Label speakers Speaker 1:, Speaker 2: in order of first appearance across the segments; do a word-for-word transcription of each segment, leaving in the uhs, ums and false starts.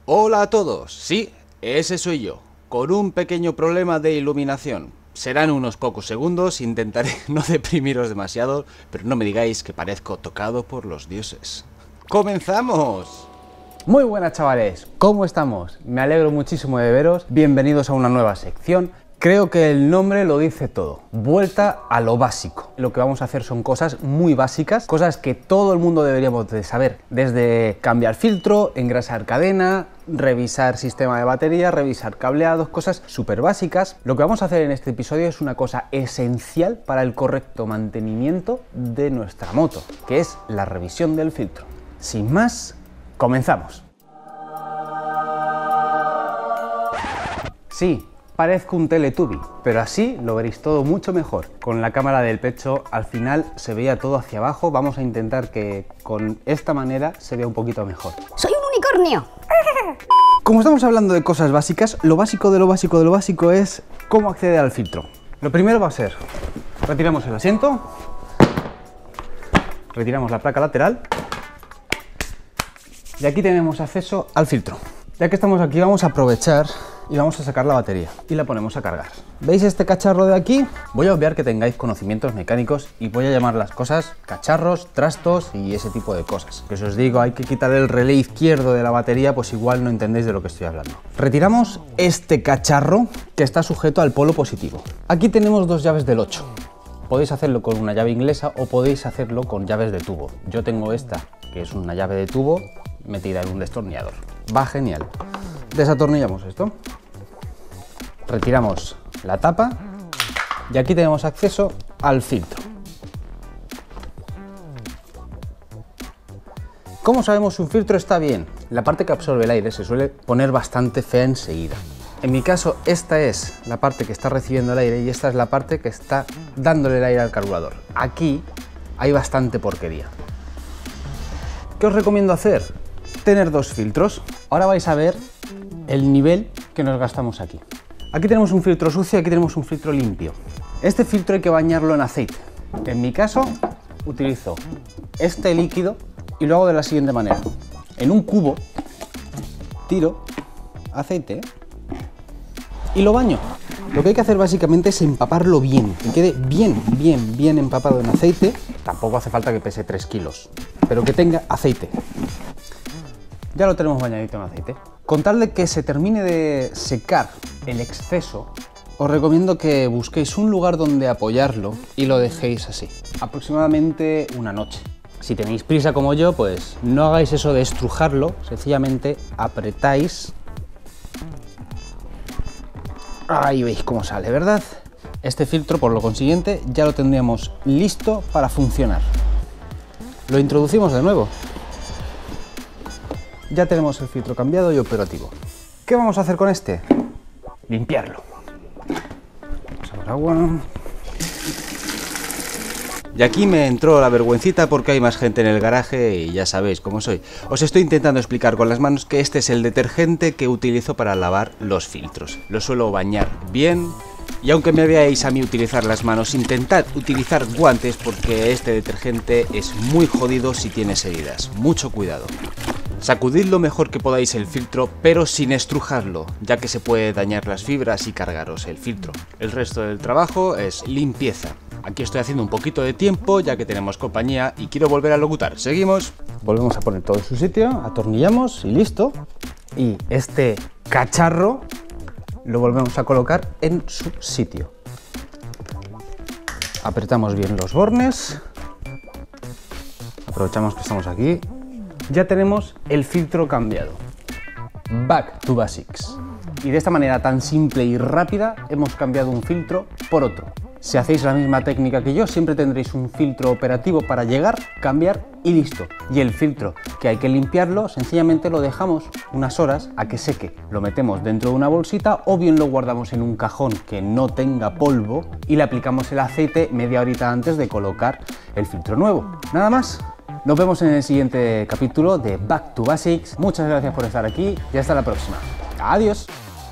Speaker 1: Hola a todos, sí, ese soy yo, con un pequeño problema de iluminación. Serán unos pocos segundos, intentaré no deprimiros demasiado, pero no me digáis que parezco tocado por los dioses. ¡Comenzamos!
Speaker 2: Muy buenas chavales, ¿cómo estamos? Me alegro muchísimo de veros, bienvenidos a una nueva sección. Creo que el nombre lo dice todo, vuelta a lo básico. Lo que vamos a hacer son cosas muy básicas, cosas que todo el mundo deberíamos de saber, desde cambiar filtro, engrasar cadena, revisar sistema de batería, revisar cableados, cosas súper básicas. Lo que vamos a hacer en este episodio es una cosa esencial para el correcto mantenimiento de nuestra moto, que es la revisión del filtro. Sin más, comenzamos. Sí, parezco un Teletubby, pero así lo veréis todo mucho mejor. Con la cámara del pecho al final se veía todo hacia abajo. Vamos a intentar que con esta manera se vea un poquito mejor.
Speaker 3: ¡Soy un unicornio!
Speaker 2: Como estamos hablando de cosas básicas, lo básico de lo básico de lo básico es cómo acceder al filtro. Lo primero va a ser, retiramos el asiento, retiramos la placa lateral y aquí tenemos acceso al filtro. Ya que estamos aquí vamos a aprovechar y vamos a sacar la batería y la ponemos a cargar. ¿Veis este cacharro de aquí? Voy a obviar que tengáis conocimientos mecánicos y voy a llamar las cosas cacharros, trastos y ese tipo de cosas. Que si os digo hay que quitar el relé izquierdo de la batería, pues igual no entendéis de lo que estoy hablando. Retiramos este cacharro que está sujeto al polo positivo. Aquí tenemos dos llaves del ocho. Podéis hacerlo con una llave inglesa o podéis hacerlo con llaves de tubo. Yo tengo esta, que es una llave de tubo metida en un destornillador. Va genial. Desatornillamos esto, retiramos la tapa y aquí tenemos acceso al filtro. ¿Cómo sabemos si un filtro está bien? La parte que absorbe el aire se suele poner bastante fea enseguida. En mi caso, esta es la parte que está recibiendo el aire y esta es la parte que está dándole el aire al carburador. Aquí hay bastante porquería. ¿Qué os recomiendo hacer? Tener dos filtros. Ahora vais a ver el nivel que nos gastamos aquí. Aquí tenemos un filtro sucio y aquí tenemos un filtro limpio. Este filtro hay que bañarlo en aceite. En mi caso, utilizo este líquido y lo hago de la siguiente manera. En un cubo, tiro aceite y lo baño. Lo que hay que hacer básicamente es empaparlo bien, que quede bien, bien, bien empapado en aceite. Tampoco hace falta que pese tres kilos, pero que tenga aceite. Ya lo tenemos bañadito en aceite. Con tal de que se termine de secar el exceso, os recomiendo que busquéis un lugar donde apoyarlo y lo dejéis así, aproximadamente una noche. Si tenéis prisa como yo, pues no hagáis eso de estrujarlo, sencillamente apretáis. Ahí veis cómo sale, ¿verdad? Este filtro, por lo consiguiente, ya lo tendríamos listo para funcionar. Lo introducimos de nuevo. Ya tenemos el filtro cambiado y operativo. ¿Qué vamos a hacer con este? Limpiarlo. Pasamos agua.
Speaker 1: Y aquí me entró la vergüencita porque hay más gente en el garaje y ya sabéis cómo soy. Os estoy intentando explicar con las manos que este es el detergente que utilizo para lavar los filtros. Lo suelo bañar bien y aunque me veáis a mí utilizar las manos, intentad utilizar guantes porque este detergente es muy jodido si tienes heridas. Mucho cuidado. Sacudid lo mejor que podáis el filtro, pero sin estrujarlo, ya que se puede dañar las fibras y cargaros el filtro. El resto del trabajo es limpieza. Aquí estoy haciendo un poquito de tiempo, ya que tenemos compañía y quiero volver a locutar. ¿Seguimos?
Speaker 2: Volvemos a poner todo en su sitio, atornillamos y listo. Y este cacharro lo volvemos a colocar en su sitio. Apretamos bien los bornes. Aprovechamos que estamos aquí. Ya tenemos el filtro cambiado. Back to basics. Y de esta manera tan simple y rápida hemos cambiado un filtro por otro. Si hacéis la misma técnica que yo, siempre tendréis un filtro operativo para llegar, cambiar y listo. Y el filtro que hay que limpiarlo, sencillamente lo dejamos unas horas a que seque. Lo metemos dentro de una bolsita o bien lo guardamos en un cajón que no tenga polvo y le aplicamos el aceite media horita antes de colocar el filtro nuevo. Nada más. Nos vemos en el siguiente capítulo de Back to Basics. Muchas gracias por estar aquí y hasta la próxima. Adiós.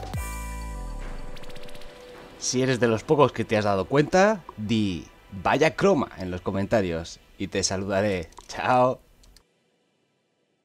Speaker 1: Si eres de los pocos que te has dado cuenta, di vaya croma en los comentarios y te saludaré. Chao.